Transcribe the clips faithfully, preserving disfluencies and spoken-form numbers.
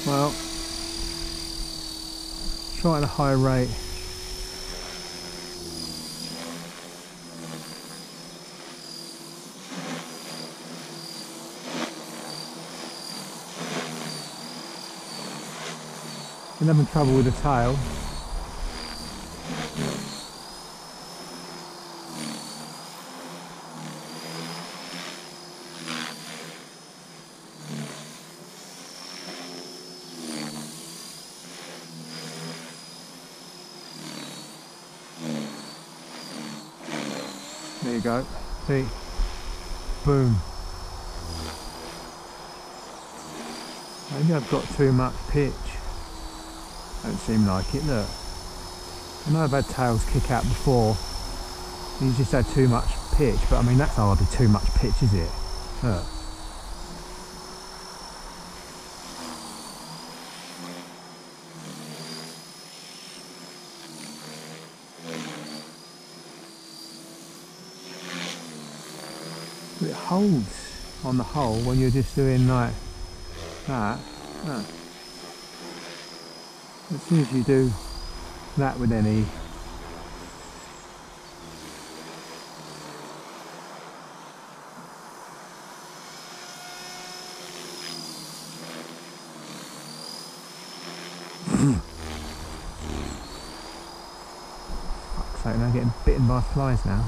Well, try at a high rate. I'm having trouble with the tail. There you go. See? Boom. Maybe I've got too much pitch. Don't seem like it, look. I know I've had tails kick out before. You just had too much pitch, but I mean that's hardly too much pitch, is it? Look. It holds on the hole when you're just doing like that. Look. As soon as you do that with any fuck's sake, now getting bitten by flies now.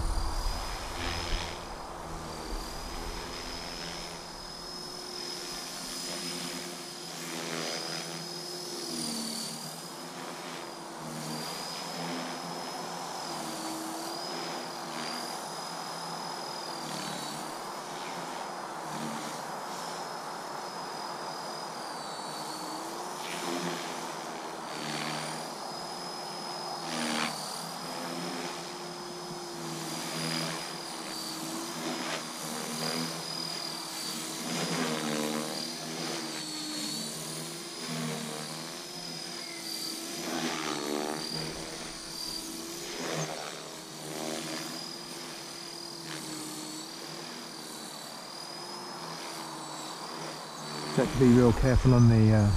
So have to be real careful on the uh,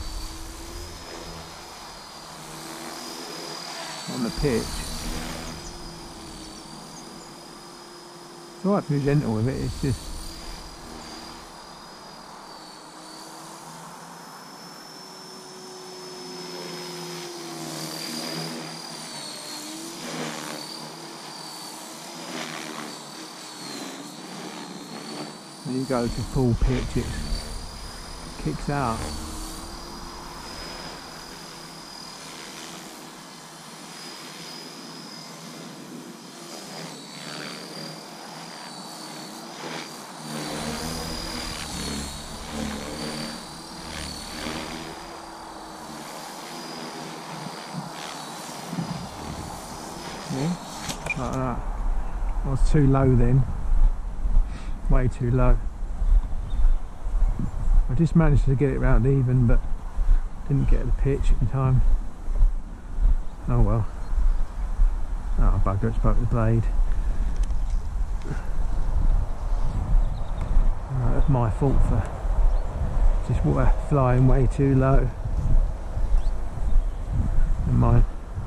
on the pitch. It's alright to be gentle with it, it's just when you go to full pitch it kicks out. Yeah, like that. I was too low then, way too low. I just managed to get it round even, but didn't get the pitch in time. Oh well. Oh bugger, it's broke the blade. Oh, that's my fault for just flying way too low. Never mind.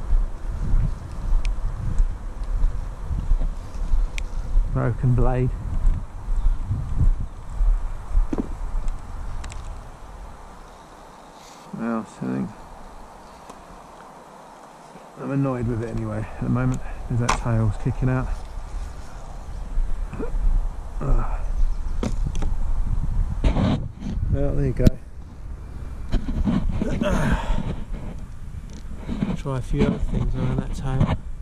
Broken blade. Well, I think I'm annoyed with it anyway at the moment. There's that tail's kicking out. Ugh. Well, there you go. Try a few other things around that tail.